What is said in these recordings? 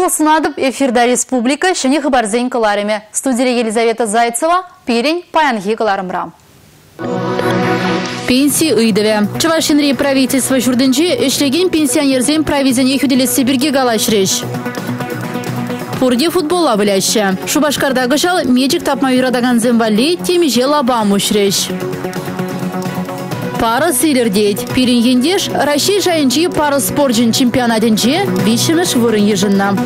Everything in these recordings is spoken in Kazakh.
Сынадып эфирда республика шыне хабарзен кыларыме. Студия Елизавета Зайцева, Перень, Паянхи кыларымра. Пенсии ыйдыве. Чувашинри правительство журдынчи эшлеген пенсионерзен провизине хүделесе бирге галашреш. Пурде футбола выляща. Шубашкарда гышал мечик тапма юрадаган земвали темиже лаба мушреш. Пара силердеть. Перенгендеш Россия жайынчи пара спортжин чемпионатынче вишемеш вырын ежинна.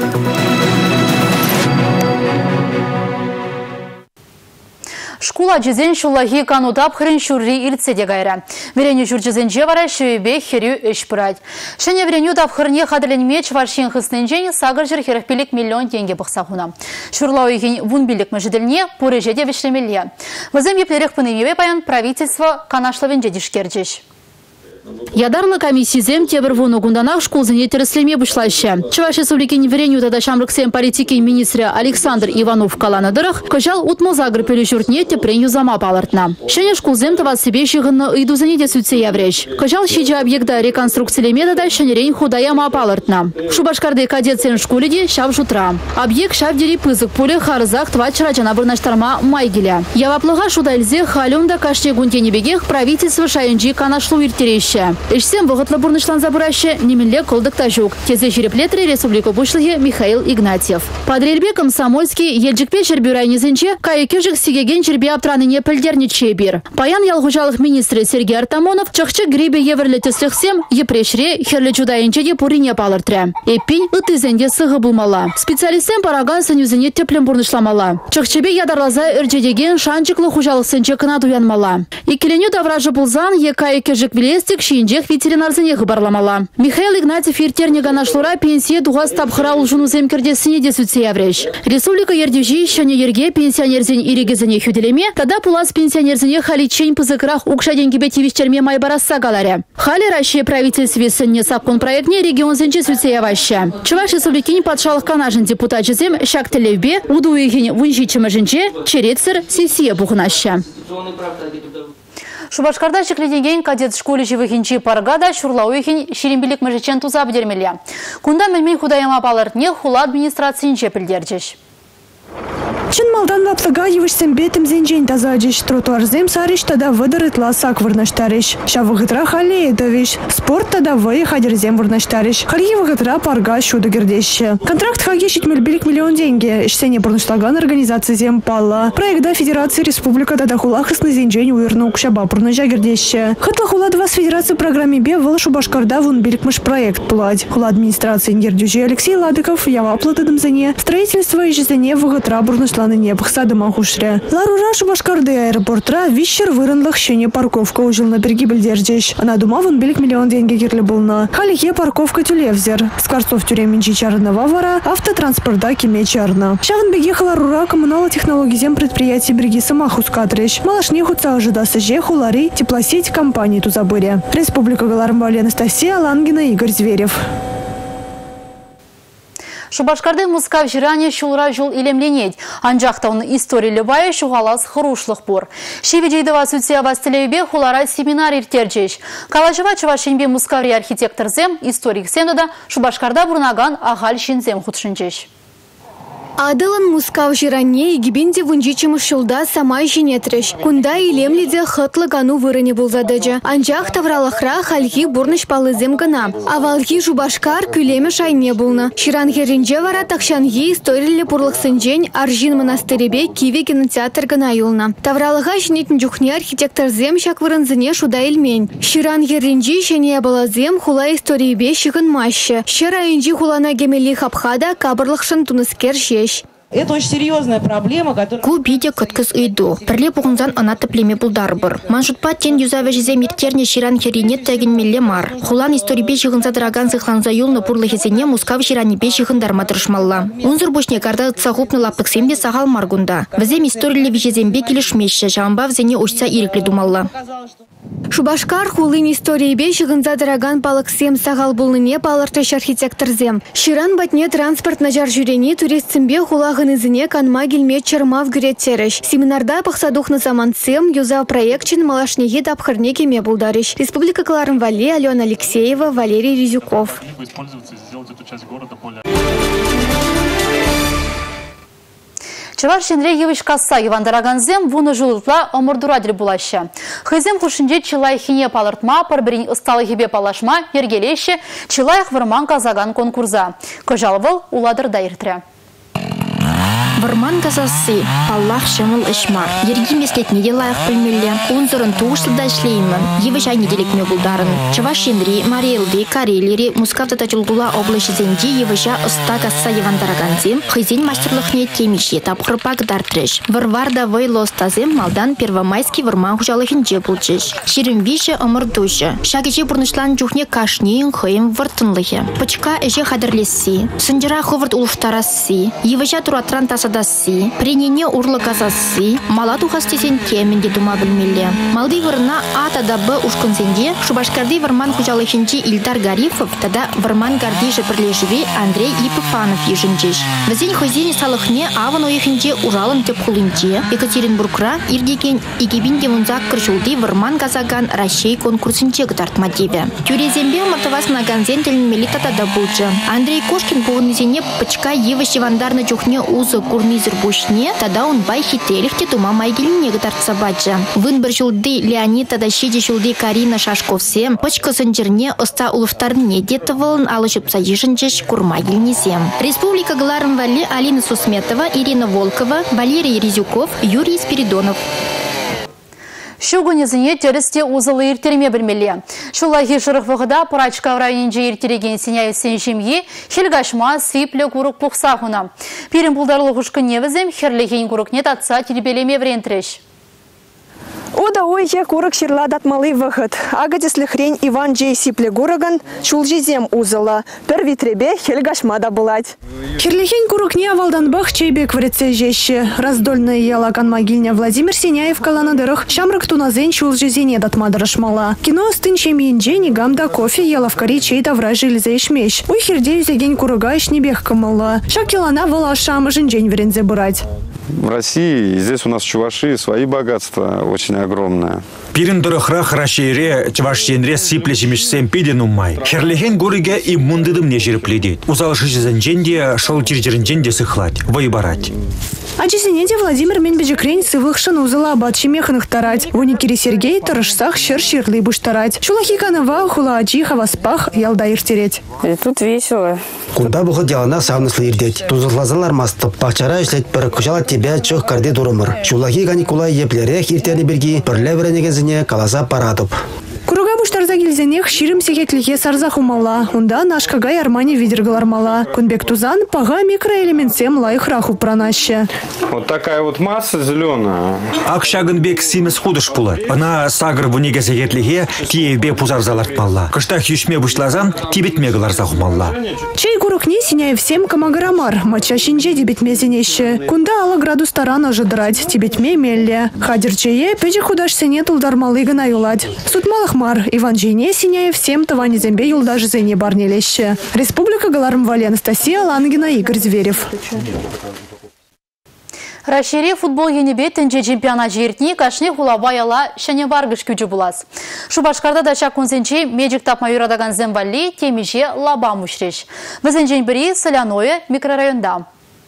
Школа жезен шулахи канутап хрен шурри ирцеде гайра. Вереню журчезенже вара шуебе херю эш пырать. Шене вереню тап хрне хадыленме чваршин хысненжен сагыр жер херхпелик миллион тенге бахсахуна. Шурлау ихин вунбилик межедельне пурежеде вешлемелье. Вазем еплерех пынемеве паян правительство канашловенже дишкерджеш. Ядарлы комиссиязем тебір вуну гунданах школзыне тереслеме бушлайшы. Чуваш республикин вереню тада шамрыксем политики министрі Александр Иванов каланадырых кыжал утмозагр пелі журтне тепреню зама палыртна. Шене школзем тават себе шығынны ыйдузыне де сүтсе явреш. Кыжал шиджи объекта реконструкциялеме тада шенерень худаяма палыртна. Шубашкарды кадетсен школеде шав жутра. Объект шав дери пызык пуле харызах твачра жана бұрнаштарма майгеля. Яваплыға шудайлзе халюнда каште гунтенебегех правительство шайынжи канашлу иртереща. Ишсем вғытлы бұрнышлан забыраще немелле колдық тажук. Тезе жереплетри республика бушлығы Михаил Игнатьев. Подрельбе комсомольский елжікпе жербюрайнезінче кайекежік сигеген жербе аптраныне пілдерниче бир. Паян ялғужалық министрі Сергей Артамонов чықчы грибе еверлетесіқсем епрешре херлі жудайынче де пурине палыртыры. Эппин ытызенде сығы булмала. Специалистен параган сынюзіне теплен бұрнышламала. Чықчыбе ядарлаза үржедеген шанчықлы хужалық сынче кына дуянмала. Икеленю давражы булзан кайекежік вилестік шинжех ветеринарзыне хабарламала. Михаил Игнатьев ертернега нашлура пенсия дуғас тапхыра улжуну земкердесіне де сүтсе явреш. Республика ердежи шане ерге пенсионерзен ирегезіне хүделеме, тада пулас пенсионерзіне халичень пызыкырах укшаденгебе тивиштерме майбарасса галаре. Хали Россия правительстве сынне сапкон проектне регион зенче сүтсе яваща. Чуваш республикин патшалық канажын депутат жезем шак телевбе удуегин вунжичымы жінче черетсір сесия бұғынаща. Шубашкарда шекледеген кадет школе живыхинчи паргада шурлауихин шерембелик мәжечен туза бідермелі. Кунда мәлмен худаяма палыртне хула администрациянче пілдерчеш. Чын малдан ваплыга евышсем бетім зенжен тазаджеш, тротуарзем сариш тада выдырытла сак вырнаштариш. Шавығытра хале едовиш, спорт тада вай хадерзем вырнаштариш. Харги вғытра парга шуды гердеші. Контракт хаге шитмельбелик миллион деньги, ішсене бұрнышлаган организация зем пала. Проекта Федерации Республика тада хулахысны зенжен уйырну кшаба бұрныжа гердеші. Хытла хула 2 Федерации программе бе выл Шубашкарда вун беликмыш проект пулать. Хула администрации Нердюжи Алексей Ладыков ява платыдым зене. Строительство и жизне вғытра бұрныш не бахсады махушре. Ларура Шубашкарды аэропортра вищер вырынлых щене парковка ужил на береги бельдержеш. Она думаван белик миллион деньги герли булна. Халихе парковка тюлевзер. Скворцов тюременчи чарного вара, автотранспорта кеме чарна. Шаван бегеха Ларура коммунала технологий зем предприятий береги самахус катреш. Малашне хуца ожидаса же хулари теплосеть компании Тузабыре. Республика Галармбали Анастасия Лангина, Игорь Зверев. Шубашкарды мускав жиране шулра жол илемленет. Анжақта он история любая шуғалас хырушлық бұр. Шеведжейдова сүтсе авастелебе хулара семинар иртерджеш. Калашыва чувашенбе мускаври архитекторзем, историк сендода Шубашкарда бұрнаган ағал шинзем худшынчеш. Адылын мускав жиране егибенде вунжичымы шулда самай жинетреш. Кунда илемледе хытлы гану вырыне булзадыжы. Анжақ тавралахра хальги бурныш палызем гына. Авалги Шубашкар күлеме шайне булны. Ширангеринже вара такшанги историлі пурлық сынжен аржин монастыребе киве кинотеатр гына юлна. Тавралыға жинетін жүхне архитекторзем шак вырынзыне шуда илмень. Ширангеринже шене балазем хула историебе шығын машы. Шырайынжи хулана гемели хапхада кабырлықшын туныскер жеш. Это очень серьезная проблема, которая... Кубиде кыткыз үйду. Пірле бұғынзан ана тіплеме бұлдар бір. Манжутпа тен юзавы жезе миртерне ширан херинет тәгін мелле мар. Хулан историбе жығынса дыраган зықланза юлны пұрлы хезене мускав ширанебе жығындарма тұрышмалла. Унзыр бошне карда цағупны лаптықсемде сағал маргунда. Візем историлі вежезембе келішмешші, жамба взене ұшса иреклі думалла. Шубашкар хулын историебе жығынза дыраган балықсем сағал бұлныне балыртыш архитекторзем. Ширан батне транспортна жар жүрені туристсімбе хулагын изіне канма келме чармав гүреттеріш. Семинарда пақсадухны заманцем юзав проектчен малашнеге дапхырне кеме бұлдарыш. Республика Кларым-Вале, Алена Алексеева, Валерий Резюков. Чываш шенре евыш касса евандараганзем вуны жылытла омырдурадыр булашы. Хызем хушинде чылай хине палыртма, парберин ысталы хебе палашма, ергелеші, чылайх вырман казаган конкурза. Кожалвыл уладыр дайыртыры. Варман казасы, Аллах шамыл ишмар. Ерги мескетне де лайық білмелі. Унзырын туғышты да шлеймін. Евы жай неделекме бұлдарын. Чывашенри, Мариэлды, Карелери, Мускавтата чулгула облашы зенде евы жа ұста касса евандараганзем, хызен мастерлықне темеше тапқырпак дартрыш. Варварда вайло ұстазем малдан первомайский варман хужалығынже бұлчыш. Шерім виші ымыр душы. Шагыже бұрнышлан жүхне кашнейін хыйым вартынлығы. Пычка әже қадырлесі. Сынжыра хывырт улыштарасы. Евы жа туратран тасадасы. Пренене урлы казасы. Мала тухастесен теменде дума білмелі. Малды вырына А тада Б ушкынсенде Шубашкарды варман хужалығынже Ильдар Гарифов тада варман гарди жепірлежіве Андрей Ипыфанов ежінжеш. Візен хызене салықне аван ойықынже уралын теп хулынже Екатеринбургра ирдеген егебінде мұнзақ кіршулды варман казаган Рашей конкурсынже гытартма деве. Тюрезембе мартавасына ганзен тілінмелі тада бұлжы. Андрей Кошкин бұғынызене пычка евы шевандарны жүхне узы курнизер бушне, тада он бай хителихте тума майгеліне гытартса баджы. Вын бір жылды Леонид тада шеде жылды Карина Шашковсем, пычка сынжырне ұста улыфтарыне детівылын алышыпса ешінжеш курмайгелінесем. Республика Галарын Вали Алина Сусметова, Ирина Волкова, Валерий Резюков, Юрий Спиридонов. Шугунезіне терісте узылы ертерме білмелі. Шулахи шырық вғыда Пырачка районынже ертереген сеняй сен жемге хелгашма сыйплі күрік пұқсағына. Пирін бұлдарлық ұшқын невізем херлеген күрікне татса тербелеме врентреш. Ода ойе курок шерла датмалы выход. Агадеслі хрень Иван Джей сипле гураган чулжизем узыла. Пер витребе хельгашмада булать. Херлихень курок не авалданбах чейбек в реце жещи. Раздольная елаган могильня Владимир Синяев каланадырых. Шамрак туназен чулжизене датмадырышмала. Кино стын чемиенджени гамда кофе ела в кари чейта вражи ишмеш. Уй хердею зеген курага ишнебех камала. Шакилана вала шам жинджень врензе бурать. В России, здесь у нас Чуваши, свои богатства очень огромные. Пирендорохра харашейре Чувашенре сиплешимешсем пиденумай. Херлихен гориге и мундыдым не жерпледет. Узалшизенженде шалчиржеренженде сыхлать, вайбарать. А чесенеде Владимир Менбежекрень сывлықшын узыла абатши механық тарать. Воникири Сергей тарышсах шер-шерлы буш тарать. Шулахи канава хула ачи хаваспах ялда иртереть. И тут весело. Куда бы ходила савныслы ирдеть. Тузырлазалар мастып. Пахчара ишлет пір кучала тебя чох карде дурымыр. Шулахи каникула еплерех иртені берги пірле веренегезіне каласа паратып. Куруга буштарза келзенех ширим секетлихе сарзах умала. Унда нашкагай армани видергалармала. Кунбек тузан пага микроэлементсем лайхраху пронаще. Вот такая вот масса зеленая. Акшагынбек симес худыш пулы. Она сагр вунеге секетлихе тиевбе пузарзалартмалла. Кыштах юшме бушлазан тибетме галарзах умалла. Чей курок не Синяев всем камагарамар. Мача шинже дебетме зенеще. Кунда ала градус тарана жадрать. Тибетме мелле. Хадир чее пече худаш сене тулдармалы гана юлать. Сутмалых мар Иван Джейне Синяев всем тавани зембе юлдаш зене барнелеще. Республика Галарм Вали Анастасия Лангина, Игорь Зверев. Рашире футбол енебе тенже чемпионат жертни кашне хулабаяла шане баргыш күжі булас. Шубашкарда дача конзенче меджик тапма юрадаган земвалли темиже лаба мушреш. Візенжен бірі Соляное микрорайонда.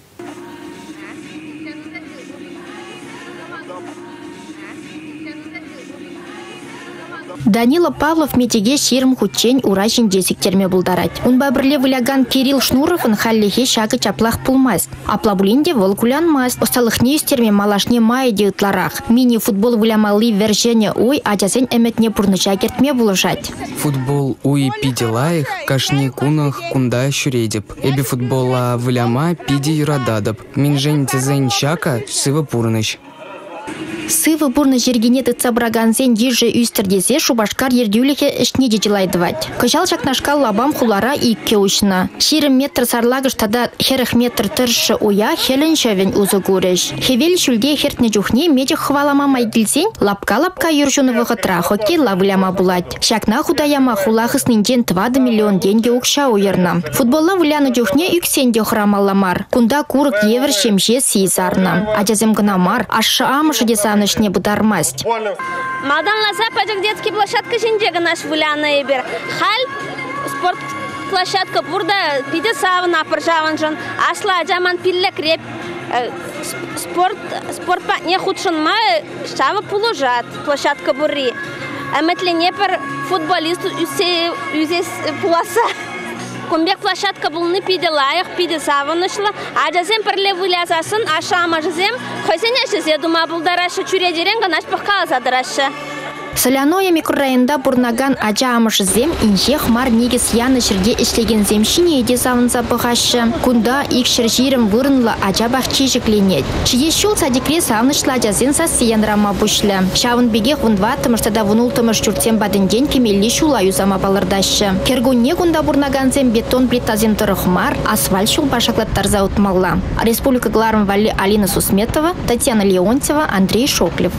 Данила Павлов метеге ширм хучень урашин десектерме булдарать. Он бабрле выляган Кирилл Шнуровын халлихе шагы чаплах пулмас. Аплабулинде волкулянмас. Осталыхне юстерме малашне мае деутларах. Мини-футбол вылямалы вержене ой, адязен эметне пурныча кертме булышать. Футбол уй пиделаих, кашни кунах кунда шуредеп. Эби футбола выляма пиди юрададап. Минжень тезень шака сыва пурныш. Сывы бурны жергене тыца браганзен еже үстердесе Шубашкар ердюлихе эшне дежилайдывать. Кыжал шакнашка лабам хулара и кеушна. Ширым метр сарлагыш тада херых метр тыршы уя хелен шевен узы гуреш. Хевел шульде хертне жухне медих хвалама майгилсен лапка юржуны вғытра хоккей лавыляма булать. Шакна худаяма хулахыс нинджен 2 миллион деньги укша уерна. Футболла вуляны жухне юксенде храмалламар. Кунда курык евр шемше сейзарна. Ажазем гнамар ашы амышы десан не будармасть. Мадан лазападик детский площадка жиндега наш вуляна эбер. Халь спорт площадка бурда пиде савна пржаванжан. Асла аджаман пилле креп спорт не худшинма шава положат площадка бурри. А метлене пер футболист юзес пласа. Комбек площадка был не пиделаях, пидесаванышла, а жазем перле вылязасын, а шама жазем, хозяйня жазе дума был дараша чуредеренга наш пахкала задараша. Соляное микрорайонда бурнаган ажа амыш зем инже хмар негіз яны жерге ішлеген земшіне еде завынса бұғашы. Кунда икшір жирім вырынла ажа бақчи жікленет. Чие шул садикре савнышла жазен сасиян рама бұшлы. Шавын беге ғындва тымыштада вұнул тымыш жүртен бадынден кемелі шулаю зама балырдашы. Кергунне кунда бурнаган зем бетон плитазен тұры хмар, асфальт шул башаклаттар заутмалла. Республика Гларм Вали Алина Сусметова, Татьяна Леонтьева, Андрей Шоклев.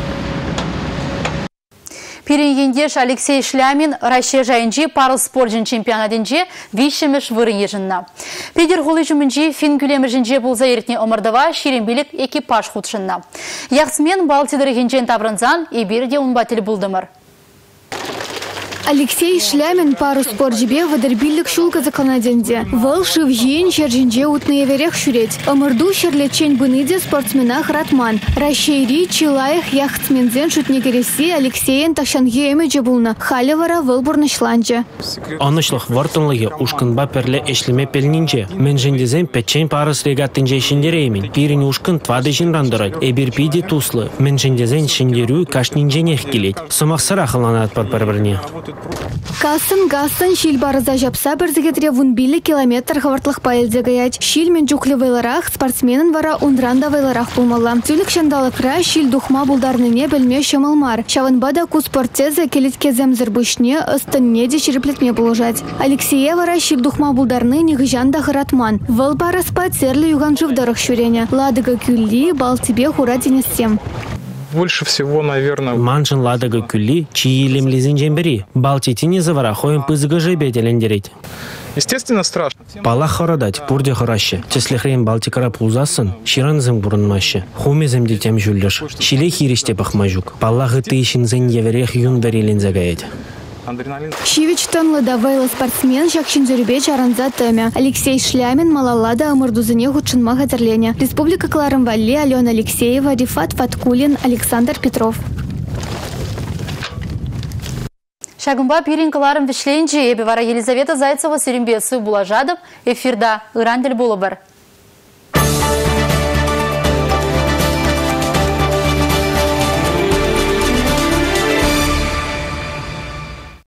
Пиренендеш Алексей Шлямин Россия жайынжи парыл спорджин чемпионатынжи вишемеш вырын ежінна. Педер ғолыжымынжи фин күлемежінже бұл заиртне омырдыва шеренбелік экипаж худшынна. Яқсмен балтидырыгенжен табрынзан еберде унбатель бұлдымыр. Алексей Шлямин пару спортжибе вадырбиллік шулка законаденде. Выл шывжен шержинже утные верех шуреть. Омырду шерлечень быныде спортсменах ратман. Ращейри чилаях яхтсмензен шутнегереси Алексеен тахшанге эмеже булна. Халевара вылбурны шланже. Анышлық вартынлығы ушкынба перле эшлеме пелнинже. Мен жендезен печень парыс регаттынже шендереймін. Пирин ушкын твадыжын рандырай. Эбир пиди туслы. Мен жендезен шендерю кашнинженех келет. Сымақсыра қыланат бар-біріне. Касын шил барыза жапса бірзігетре вунбилі километр хавартлық пайылзе гаять. Шил мен жүклі вайларах спортсменін вара ундранда вайларах булмалла. Түлік шандалықра шил духма булдарныне білме шамалмар. Шавынбада ку спортезе келетке земзір бүшне ыстынне де шереплетме булужать. Алексея вара шил духма булдарны негіжанда ғыратман. Выл бараспа церлі юган живдарық шурене. Ладыға күлли балтибе хура денесем. Больше всего, наверное... Маншын ладыға күлі чиилем лизінжен бері. Балтитине завара хоем пызыға жебетелендерет. Естественно, страшно. Палах хорадать, пурде хораще. Теслихрейн Балтикара пулзасын, ширанзым бурынмаще. Хумезем детем жүлдіш. Шиле хиреште пахмажук. Паллахы тыйшинзен еверех юндарилен загаять. Шивичтан ладавайла спортсмен жакшин зюрбе чаранза тэмя. Алексей Шлямин малалада амырдузыне худшынма хатырлене. Республика Кларым Валли, Алена Алексеева, Рифат Фаткулин, Александр Петров. Шагымба пирин кыларым вишленчи, эбі вара Елизавета Зайцева Серембесі Булажадов, эфирда Ирандель Булабар.